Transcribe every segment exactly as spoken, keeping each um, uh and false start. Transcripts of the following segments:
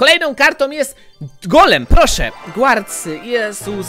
Kolejną kartą jest golem, proszę. Guardsy, Jezus.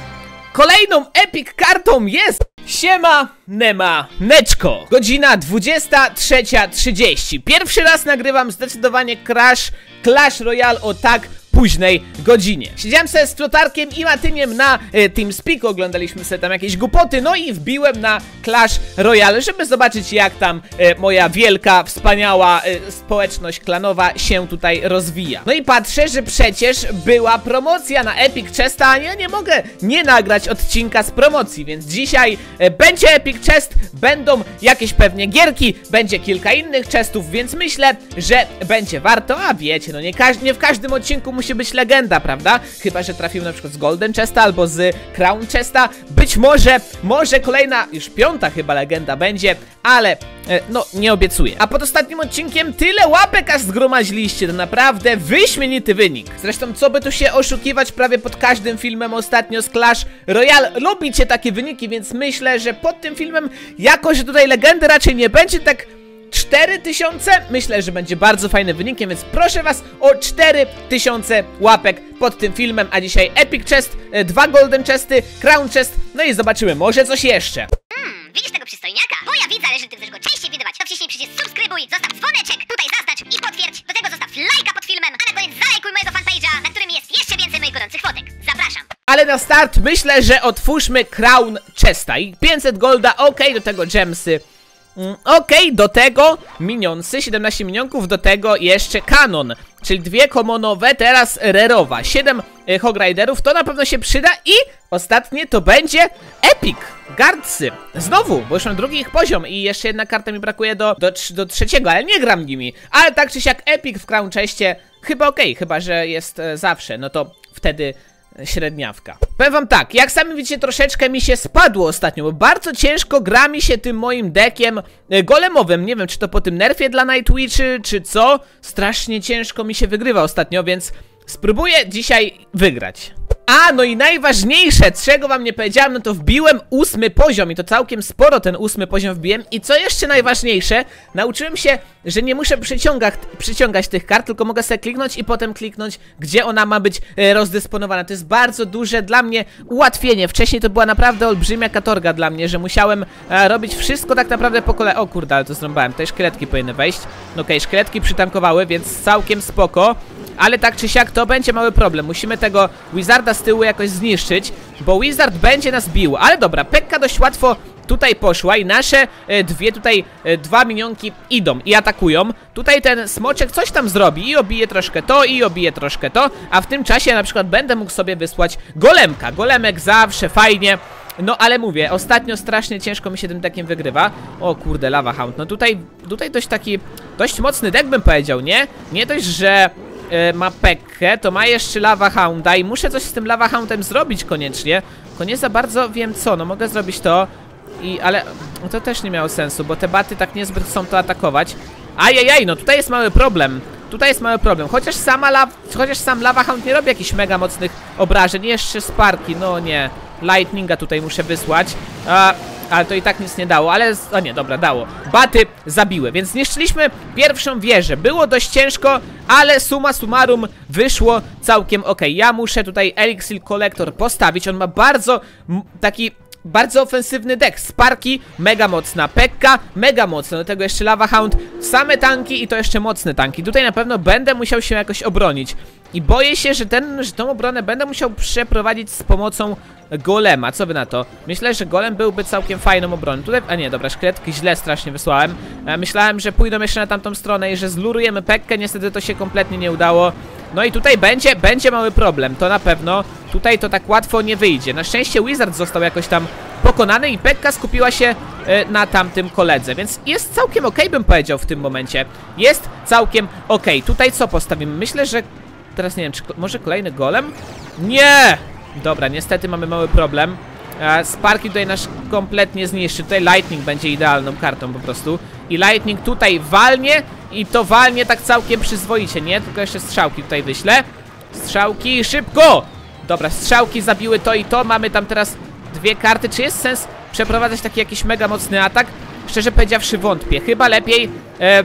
Kolejną epic kartą jest Siema Nema Neczko. Godzina dwudziesta trzecia trzydzieści. Pierwszy raz nagrywam zdecydowanie Crash Clash Royale o tak późnej godzinie. Siedziałem sobie z Flotarkiem i Matyniem na e, TeamSpeak, oglądaliśmy sobie tam jakieś głupoty, no i wbiłem na Clash Royale, żeby zobaczyć, jak tam e, moja wielka, wspaniała e, społeczność klanowa się tutaj rozwija. No i patrzę, że przecież była promocja na Epic Chesta, a ja nie mogę nie nagrać odcinka z promocji, więc dzisiaj e, będzie Epic Chest, będą jakieś pewnie gierki, będzie kilka innych chestów, więc myślę, że będzie warto, a wiecie, no nie, nie w każdym odcinku musi być legenda, prawda? Chyba że trafimy na przykład z Golden Chesta albo z Crown Chesta. Być może, może kolejna, już piąta chyba legenda będzie, ale e, no nie obiecuję. A pod ostatnim odcinkiem tyle łapek aż zgromadziliście, to naprawdę wyśmienity wynik. Zresztą co by tu się oszukiwać, prawie pod każdym filmem ostatnio z Clash Royale lubicie takie wyniki, więc myślę, że pod tym filmem, jako że tutaj legendy raczej nie będzie, tak cztery tysiące, myślę, że będzie bardzo fajnym wynikiem, więc proszę was o cztery tysiące łapek pod tym filmem, a dzisiaj Epic Chest, dwa Golden Chesty, Crown Chest, no i zobaczymy, może coś jeszcze. Hmm, widzisz tego przystojniaka? Moja wiedza leży, ty chcesz go częściej widywać. To wciśnij przycisk subskrybuj, zostaw dzwoneczek, tutaj zaznacz i potwierdź. Do tego zostaw lajka pod filmem, a na koniec zalajkuj mojego fanpage'a, na którym jest jeszcze więcej moich gorących fotek. Zapraszam. Ale na start myślę, że otwórzmy Crown Chesta i pięćset golda, ok, do tego gemsy. Mm, Okej, okay, do tego minionsy, siedemnaście minionków, do tego jeszcze kanon, czyli dwie komonowe, teraz rerowa, siedem y, Hog Riderów, to na pewno się przyda i ostatnie to będzie Epic Guardsy. Znowu, bo już mam drugi ich poziom i jeszcze jedna karta mi brakuje do, do, do trzeciego, ale nie gram nimi. Ale tak czy siak Epic w Crown Chestie chyba okej, okay, chyba że jest e, zawsze, no to wtedy średniawka. Powiem wam tak, jak sami widzicie, troszeczkę mi się spadło ostatnio, bo bardzo ciężko gra mi się tym moim deckiem e, golemowym. Nie wiem, czy to po tym nerfie dla Nightwitchy, czy co. Strasznie ciężko mi się wygrywa ostatnio, więc spróbuję dzisiaj wygrać. A, no i najważniejsze, czego wam nie powiedziałem, no to wbiłem ósmy poziom i to całkiem sporo ten ósmy poziom wbiłem. I co jeszcze najważniejsze, nauczyłem się, że nie muszę przyciągać, przyciągać tych kart, tylko mogę sobie kliknąć i potem kliknąć, gdzie ona ma być e, rozdysponowana. To jest bardzo duże dla mnie ułatwienie. Wcześniej to była naprawdę olbrzymia katorga dla mnie, że musiałem e, robić wszystko tak naprawdę po kolei. O kurde, ale to zrąbałem, tutaj szkieletki powinny wejść. No okej, okay, szkieletki przytankowały, więc całkiem spoko. Ale tak czy siak to będzie mały problem. Musimy tego Wizarda z tyłu jakoś zniszczyć, bo Wizard będzie nas bił. Ale dobra, Pekka dość łatwo tutaj poszła i nasze e, dwie tutaj, e, dwa minionki idą i atakują. Tutaj ten smoczek coś tam zrobi i obije troszkę to i obije troszkę to, a w tym czasie na przykład będę mógł sobie wysłać golemka. Golemek zawsze fajnie. No ale mówię, ostatnio strasznie ciężko mi się tym deckiem wygrywa. O kurde, Lava Hound. No tutaj, tutaj dość taki, dość mocny deck bym powiedział, nie? Nie dość, że ma Pekkę, to ma jeszcze Lava Hounda i muszę coś z tym Lava Houndem zrobić koniecznie. Tylko nie za bardzo wiem co, no mogę zrobić to i, ale no to też nie miało sensu, bo te baty tak niezbyt chcą to atakować. Ajajaj, no tutaj jest mały problem. Tutaj jest mały problem, chociaż sama la chociaż sam Lava Hound nie robi jakichś mega mocnych obrażeń. Jeszcze Sparki, no nie. Lightninga tutaj muszę wysłać. A, ale to i tak nic nie dało, ale... O nie, dobra, dało. Baty zabiły, więc zniszczyliśmy pierwszą wieżę. Było dość ciężko, ale summa summarum wyszło całkiem ok. Ja muszę tutaj Elixir Collector postawić. On ma bardzo taki... bardzo ofensywny deck. Sparki, mega mocna. Pekka, mega mocna. Do tego jeszcze Lava Hound. Same tanki i to jeszcze mocne tanki. Tutaj na pewno będę musiał się jakoś obronić. I boję się, że, ten, że tą obronę będę musiał przeprowadzić z pomocą golema. Co wy na to? Myślę, że golem byłby całkiem fajną obroną. Tutaj, a nie, dobra, szkieletki źle strasznie wysłałem. Myślałem, że pójdą jeszcze na tamtą stronę i że zlurujemy Pekkę. Niestety to się kompletnie nie udało. No i tutaj będzie, będzie mały problem. To na pewno. Tutaj to tak łatwo nie wyjdzie. Na szczęście Wizard został jakoś tam pokonany i Pekka skupiła się y, na tamtym koledze. Więc jest całkiem okej, bym powiedział w tym momencie. Jest całkiem okej. Tutaj co postawimy? Myślę, że... Teraz nie wiem, czy może kolejny golem? Nie! Dobra, niestety mamy mały problem. e, Sparki tutaj nasz kompletnie zniszczy. Tutaj Lightning będzie idealną kartą po prostu. I Lightning tutaj walnie. I to walnie tak całkiem przyzwoicie, nie? Tylko jeszcze strzałki tutaj wyślę. Strzałki, szybko! Dobra, strzałki zabiły to i to. Mamy tam teraz dwie karty. Czy jest sens przeprowadzać taki jakiś mega mocny atak? Szczerze powiedziawszy wątpię. Chyba lepiej... E,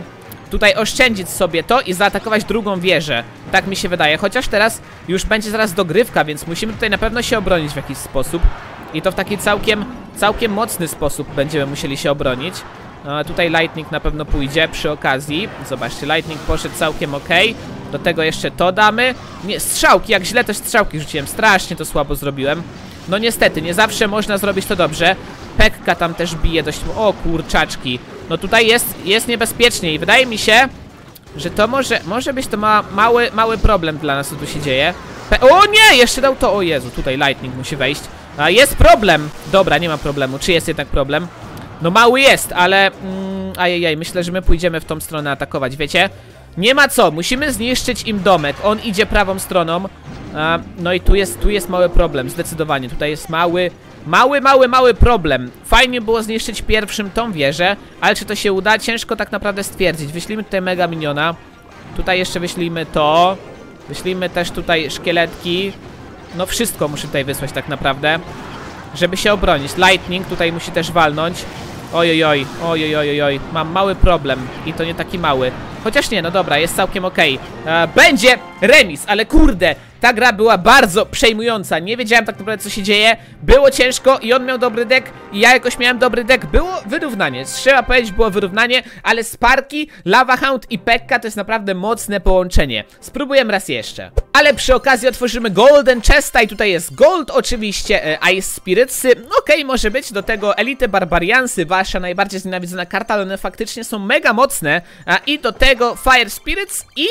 tutaj oszczędzić sobie to i zaatakować drugą wieżę. Tak mi się wydaje, chociaż teraz już będzie zaraz dogrywka, więc musimy tutaj na pewno się obronić w jakiś sposób. I to w taki całkiem, całkiem mocny sposób będziemy musieli się obronić. A tutaj Lightning na pewno pójdzie przy okazji. Zobaczcie, Lightning poszedł całkiem ok. Do tego jeszcze to damy. Nie, strzałki, jak źle też strzałki rzuciłem. Strasznie to słabo zrobiłem. No niestety, nie zawsze można zrobić to dobrze. Pekka tam też bije dość... O kurczaczki. No tutaj jest, jest niebezpiecznie i wydaje mi się, że to może, może być to ma, mały, mały problem dla nas, co tu się dzieje. Pe o nie, jeszcze dał to, o Jezu, tutaj Lightning musi wejść. A jest problem. Dobra, nie ma problemu, czy jest jednak problem? No mały jest, ale... Mm, ajajaj, myślę, że my pójdziemy w tą stronę atakować, wiecie? Nie ma co, musimy zniszczyć im domek. On idzie prawą stroną. A, no i tu jest, tu jest mały problem, zdecydowanie. Tutaj jest mały, mały, mały, mały problem. Fajnie było zniszczyć pierwszym tą wieżę, ale czy to się uda? Ciężko tak naprawdę stwierdzić. Wyślijmy tutaj mega miniona. Tutaj jeszcze wyślijmy to. Wyślijmy też tutaj szkieletki. No wszystko muszę tutaj wysłać tak naprawdę, żeby się obronić. Lightning tutaj musi też walnąć. Ojojoj, ojojojoj, mam mały problem i to nie taki mały. Chociaż nie, no dobra, jest całkiem okej. Okay. Będzie remis, ale kurde, ta gra była bardzo przejmująca. Nie wiedziałem tak naprawdę, co się dzieje. Było ciężko i on miał dobry deck i ja jakoś miałem dobry deck. Było wyrównanie, trzeba powiedzieć, było wyrównanie, ale Sparky, Lava Hound i Pekka to jest naprawdę mocne połączenie. Spróbujemy raz jeszcze. Ale przy okazji otworzymy Golden Chesta i tutaj jest Gold oczywiście, e, Ice Spiritsy, okej, okay, może być, do tego Elite Barbariansy, wasza najbardziej znienawidzona karta, ale one faktycznie są mega mocne, a, i do tego Fire Spirits i...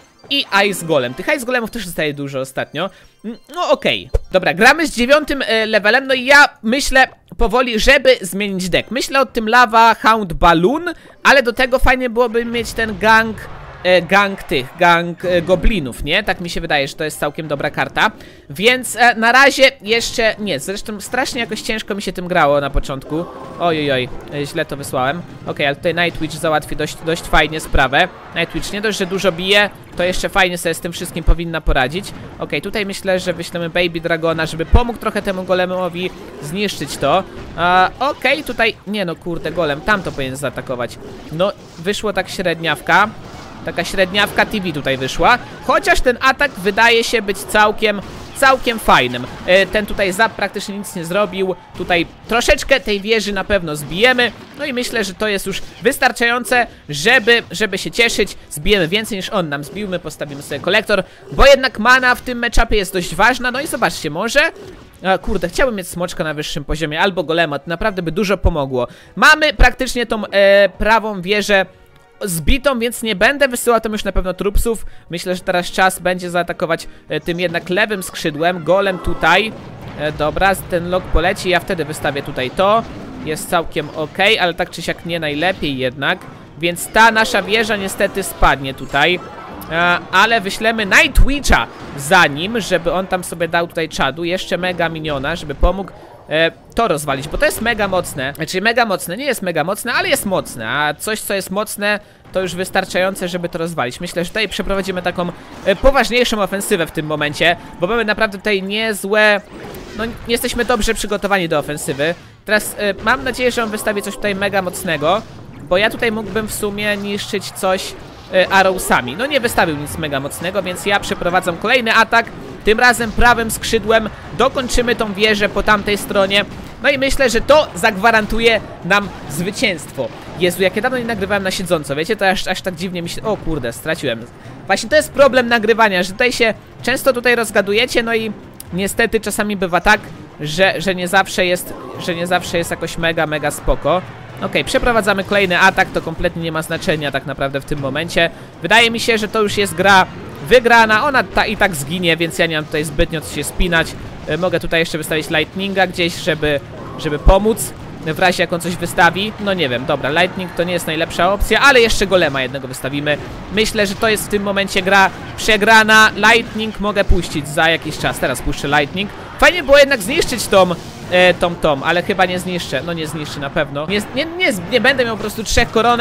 I Ice Golem. Tych Ice Golemów też zostaje dużo ostatnio. No okej. Okay. Dobra, gramy z dziewiątym e, levelem. No i ja myślę powoli, żeby zmienić deck. Myślę o tym Lava Hound Balloon, ale do tego fajnie byłoby mieć ten gang... E, gang tych, gang e, goblinów, nie? Tak mi się wydaje, że to jest całkiem dobra karta. Więc e, na razie jeszcze nie. Zresztą strasznie jakoś ciężko mi się tym grało na początku. Ojojoj, e, źle to wysłałem. Okej, okay, ale tutaj Nightwitch załatwi dość, dość fajnie sprawę. Nightwitch nie dość, że dużo bije, to jeszcze fajnie sobie z tym wszystkim powinna poradzić. Okej, okay, tutaj myślę, że wyślemy Baby Dragona, żeby pomógł trochę temu golemowi zniszczyć to. E, Okej, okay, tutaj... Nie no, kurde, golem, tam to powinien zaatakować. No, wyszło tak średniawka. Taka średniawka T V tutaj wyszła. Chociaż ten atak wydaje się być całkiem, całkiem fajnym. e, Ten tutaj zap praktycznie nic nie zrobił. Tutaj troszeczkę tej wieży na pewno zbijemy. No i myślę, że to jest już wystarczające, żeby, żeby się cieszyć. Zbijemy więcej niż on nam zbił. My postawimy sobie kolektor, bo jednak mana w tym matchupie jest dość ważna. No i zobaczcie, może... A, kurde, chciałbym mieć smoczka na wyższym poziomie albo golema, to naprawdę by dużo pomogło. Mamy praktycznie tą e, prawą wieżę zbitą, więc nie będę wysyłał tam już na pewno trupsów. Myślę, że teraz czas będzie zaatakować e, tym jednak lewym skrzydłem. Golem tutaj. E, dobra, ten log poleci, ja wtedy wystawię tutaj to. Jest całkiem ok, ale tak czy siak nie najlepiej jednak. Więc ta nasza wieża niestety spadnie tutaj. E, ale wyślemy Nightwitcha za nim, żeby on tam sobie dał tutaj czadu. Jeszcze mega miniona, żeby pomógł E, to rozwalić, bo to jest mega mocne. Znaczy mega mocne, nie jest mega mocne, ale jest mocne. A coś, co jest mocne, to już wystarczające, żeby to rozwalić. Myślę, że tutaj przeprowadzimy taką e, poważniejszą ofensywę w tym momencie, bo mamy naprawdę tutaj niezłe... No, nie jesteśmy dobrze przygotowani do ofensywy. Teraz e, mam nadzieję, że on wystawi coś tutaj mega mocnego, bo ja tutaj mógłbym w sumie niszczyć coś e, arrowsami. No nie wystawił nic mega mocnego, więc ja przeprowadzam kolejny atak. Tym razem prawym skrzydłem dokończymy tą wieżę po tamtej stronie. No i myślę, że to zagwarantuje nam zwycięstwo. Jezu, jak ja dawno nie nagrywałem na siedząco, wiecie, to aż, aż tak dziwnie mi się... O kurde, straciłem. Właśnie to jest problem nagrywania, że tutaj się często tutaj rozgadujecie, no i niestety czasami bywa tak, że, że nie zawsze jest, że nie zawsze jest jakoś mega, mega spoko. Okej, okay, przeprowadzamy kolejny atak, to kompletnie nie ma znaczenia tak naprawdę w tym momencie. Wydaje mi się, że to już jest gra wygrana, ona ta i tak zginie, więc ja nie mam tutaj zbytnio co się spinać. e, Mogę tutaj jeszcze wystawić Lightninga gdzieś, żeby, żeby pomóc w razie jak on coś wystawi. No nie wiem, dobra, Lightning to nie jest najlepsza opcja, ale jeszcze golema jednego wystawimy. Myślę, że to jest w tym momencie gra przegrana. Lightning mogę puścić za jakiś czas, teraz puszczę Lightning. Fajnie było jednak zniszczyć tą e, Tom Tom, ale chyba nie zniszczę. No nie zniszczę na pewno. Nie, nie, nie, nie będę miał po prostu trzech koronek,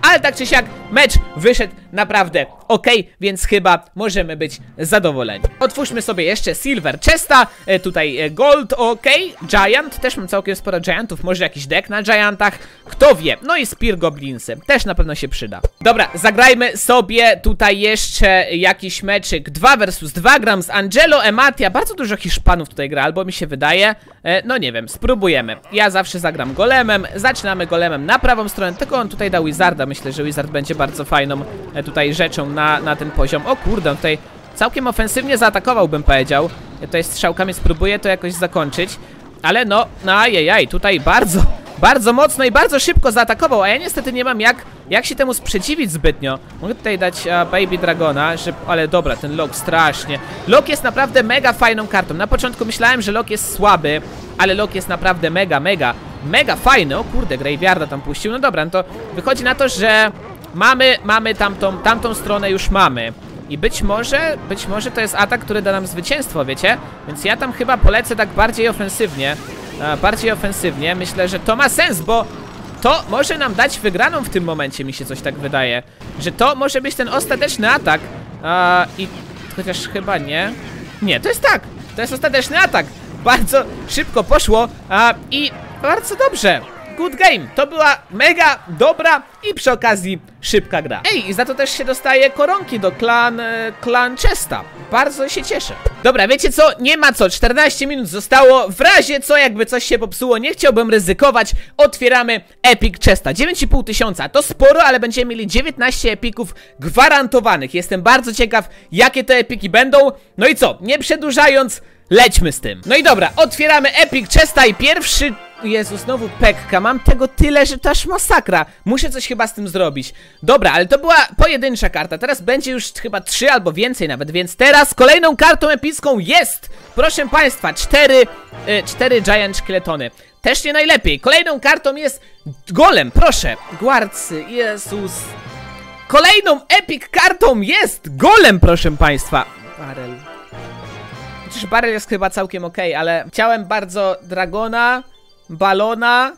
ale tak czy siak mecz wyszedł naprawdę ok, więc chyba możemy być zadowoleni. Otwórzmy sobie jeszcze Silver Chesta, e, tutaj e, Gold, ok, Giant, też mam całkiem sporo Giantów, może jakiś deck na Giantach, kto wie, no i Spear Goblinsy, też na pewno się przyda. Dobra, zagrajmy sobie tutaj jeszcze jakiś meczyk dwa versus dwa, gram z Angelo, Ematia, bardzo dużo Hiszpanów tutaj gra, albo mi się wydaje, e, no nie wiem, spróbujemy. Ja zawsze zagram Golemem, zaczynamy Golemem na prawą stronę, tylko on tutaj da Wizarda, myślę, że Wizard będzie bardzo fajną e, tutaj rzeczą na, na ten poziom. O kurde, on tutaj całkiem ofensywnie zaatakował, bym powiedział. Ja tutaj strzałkami spróbuję to jakoś zakończyć, ale no, no ajajaj, tutaj bardzo, bardzo mocno i bardzo szybko zaatakował, a ja niestety nie mam jak, jak się temu sprzeciwić zbytnio. Mogę tutaj dać a, Baby Dragona, że, ale dobra, ten Lok strasznie. Lok jest naprawdę mega fajną kartą. Na początku myślałem, że Lok jest słaby, ale Lok jest naprawdę mega, mega, mega fajny. O kurde, Graveyarda tam puścił. No dobra, no to wychodzi na to, że mamy, mamy tamtą, tamtą stronę już mamy. I być może, być może to jest atak, który da nam zwycięstwo, wiecie? Więc ja tam chyba polecę tak bardziej ofensywnie. A, bardziej ofensywnie. Myślę, że to ma sens, bo to może nam dać wygraną w tym momencie, mi się coś tak wydaje. Że to może być ten ostateczny atak. A, I chociaż chyba nie. Nie, to jest tak. To jest ostateczny atak. Bardzo szybko poszło. A, I bardzo dobrze. Good game, to była mega dobra i przy okazji szybka gra. Ej, i za to też się dostaje koronki do klan, e, klan Chesta. Bardzo się cieszę. Dobra, wiecie co? Nie ma co, czternaście minut zostało. W razie co, jakby coś się popsuło, nie chciałbym ryzykować. Otwieramy Epic Chesta. dziewięć i pół tysiąca, to sporo, ale będziemy mieli dziewiętnaście epików gwarantowanych. Jestem bardzo ciekaw, jakie te epiki będą. No i co? Nie przedłużając, lećmy z tym. No i dobra, otwieramy Epic Chesta i pierwszy... Jezu, znowu Pekka, mam tego tyle, że to aż masakra. Muszę coś chyba z tym zrobić. Dobra, ale to była pojedyncza karta. Teraz będzie już chyba trzy albo więcej nawet, więc teraz kolejną kartą epicką jest, proszę państwa, cztery, y, cztery Giant Szkieletony. Też nie najlepiej. Kolejną kartą jest Golem, proszę. Guardcy, Jezus. Kolejną epic kartą jest Golem, proszę państwa. Barrel. Chociaż Barrel jest chyba całkiem ok, ale chciałem bardzo Dragona, Balona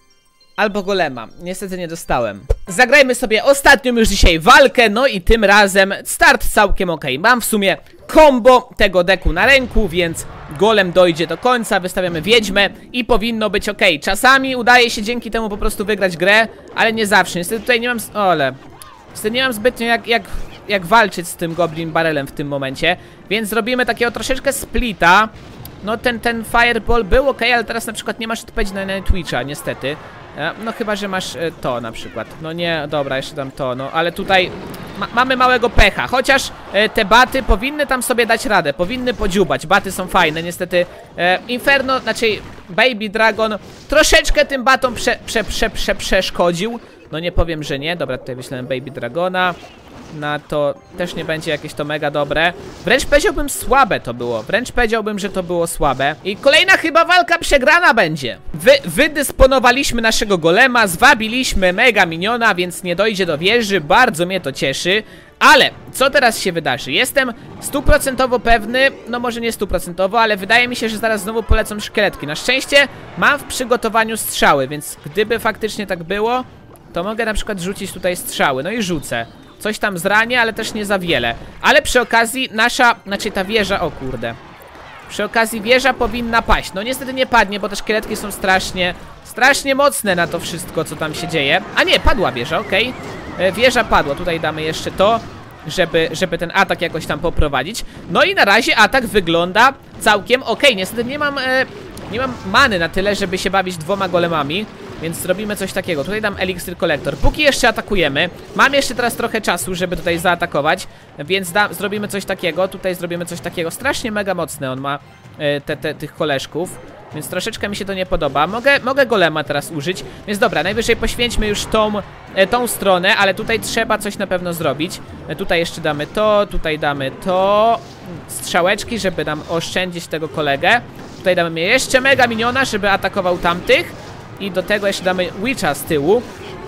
albo Golema. Niestety nie dostałem. Zagrajmy sobie ostatnią już dzisiaj walkę. No i tym razem start całkiem ok. Mam w sumie combo tego deku na ręku, więc Golem dojdzie do końca. Wystawiamy Wiedźmę i powinno być ok. Czasami udaje się dzięki temu po prostu wygrać grę, ale nie zawsze. Niestety tutaj nie mam... O, ale... Niestety nie mam zbytnio jak... jak... jak walczyć z tym Goblin Barrelem w tym momencie. Więc zrobimy takiego troszeczkę splita. No ten, ten Fireball był ok, ale teraz na przykład nie masz odpowiedzi na, na Twitcha, niestety. e, No chyba, że masz e, to na przykład. No nie, dobra, jeszcze dam to, no ale tutaj ma, mamy małego pecha. Chociaż e, te baty powinny tam sobie dać radę, powinny podziubać. Baty są fajne, niestety e, Inferno, znaczy Baby Dragon troszeczkę tym batom prze, prze, prze, prze, przeszkodził. No nie powiem, że nie. Dobra, tutaj wyślałem Baby Dragona. Na to też nie będzie jakieś to mega dobre. Wręcz powiedziałbym słabe to było. Wręcz powiedziałbym, że to było słabe. I kolejna chyba walka przegrana będzie. Wy, wydysponowaliśmy naszego golema, zwabiliśmy mega miniona, więc nie dojdzie do wieży. Bardzo mnie to cieszy. Ale co teraz się wydarzy? Jestem stuprocentowo pewny, no może nie stuprocentowo, ale wydaje mi się, że zaraz znowu polecą szkieletki. Na szczęście mam w przygotowaniu strzały, więc gdyby faktycznie tak było, to mogę na przykład rzucić tutaj strzały. No i rzucę. Coś tam zranię, ale też nie za wiele. Ale przy okazji nasza, znaczy ta wieża, o kurde. Przy okazji wieża powinna paść. No niestety nie padnie, bo te szkieletki są strasznie, strasznie mocne na to wszystko, co tam się dzieje. A nie, padła wieża, okej. Okay. Wieża padła, tutaj damy jeszcze to, żeby, żeby ten atak jakoś tam poprowadzić. No i na razie atak wygląda całkiem okej. Okay. Niestety nie mam, e, nie mam many na tyle, żeby się bawić dwoma golemami. Więc zrobimy coś takiego. Tutaj dam Elixir Collector. Póki jeszcze atakujemy, mam jeszcze teraz trochę czasu, żeby tutaj zaatakować. Więc da, zrobimy coś takiego. Tutaj zrobimy coś takiego. Strasznie mega mocne on ma e, te, te, tych koleżków. Więc troszeczkę mi się to nie podoba. Mogę, mogę golema teraz użyć. Więc dobra, najwyżej poświęćmy już tą, e, tą stronę. Ale tutaj trzeba coś na pewno zrobić. e, Tutaj jeszcze damy to. Tutaj damy to. Strzałeczki, żeby nam oszczędzić tego kolegę. Tutaj damy jeszcze mega miniona, żeby atakował tamtych. I do tego jeszcze damy Witcha z tyłu,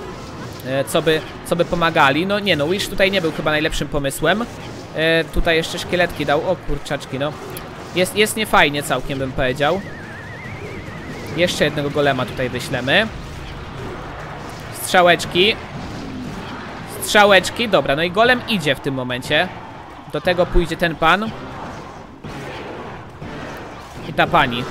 e, co, by, co by pomagali. No nie no, Witch tutaj nie był chyba najlepszym pomysłem. e, Tutaj jeszcze szkieletki dał. O kurczaczki, no. Jest, jest niefajnie całkiem, bym powiedział. Jeszcze jednego golema tutaj wyślemy. Strzałeczki. strzałeczki. Dobra, no i golem idzie w tym momencie. Do tego pójdzie ten pan. I ta pani.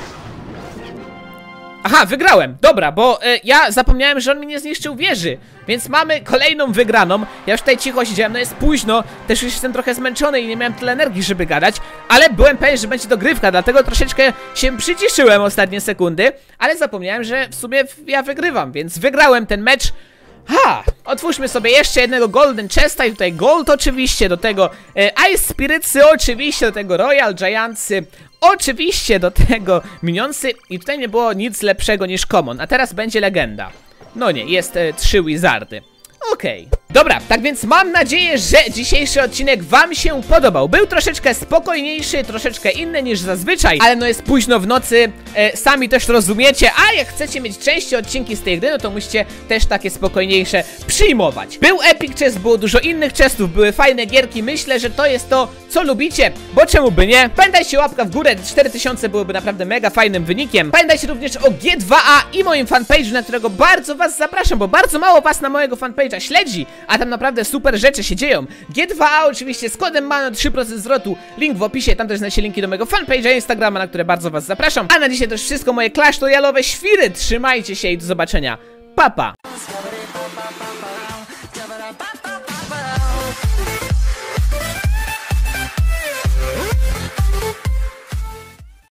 Aha, wygrałem, dobra, bo y, ja zapomniałem, że on mi nie zniszczył wieży. Więc mamy kolejną wygraną. Ja już tutaj cicho siedziałem, no jest późno. Też już jestem trochę zmęczony i nie miałem tyle energii, żeby gadać. Ale byłem pewien, że będzie dogrywka, dlatego troszeczkę się przyciszyłem ostatnie sekundy. Ale zapomniałem, że w sumie ja wygrywam, więc wygrałem ten mecz. Ha! Otwórzmy sobie jeszcze jednego Golden Chesta i tutaj Gold oczywiście, do tego e, Ice Spiritsy oczywiście, do tego Royal Giantsy, oczywiście do tego Minionsy i tutaj nie było nic lepszego niż Common, a teraz będzie Legenda. No nie, jest e, trzy Wizardy. Okej. Okay. Dobra, tak więc mam nadzieję, że dzisiejszy odcinek wam się podobał. Był troszeczkę spokojniejszy, troszeczkę inny niż zazwyczaj, ale no jest późno w nocy, e, sami też rozumiecie, a jak chcecie mieć częściej odcinki z tej gry, no to musicie też takie spokojniejsze przyjmować. Był Epic Chest, było dużo innych chestów, były fajne gierki, myślę, że to jest to, co lubicie, bo czemu by nie? Pamiętajcie, łapka w górę, cztery tysiące byłoby naprawdę mega fajnym wynikiem. Pamiętajcie również o G dwa A i moim fanpage'u, na którego bardzo was zapraszam, bo bardzo mało was na mojego fanpage'a śledzi, a tam naprawdę super rzeczy się dzieją. G dwa A oczywiście z kodem MANO trzy procent zwrotu, link w opisie, tam też znajdziecie linki do mojego fanpage'a, Instagrama, na które bardzo was zapraszam. A na dzisiaj to już wszystko, moje Clash Royale'owe świry, trzymajcie się i do zobaczenia. Pa, pa.